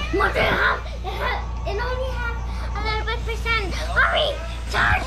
More than half. It only has 11%. Hurry! Charge!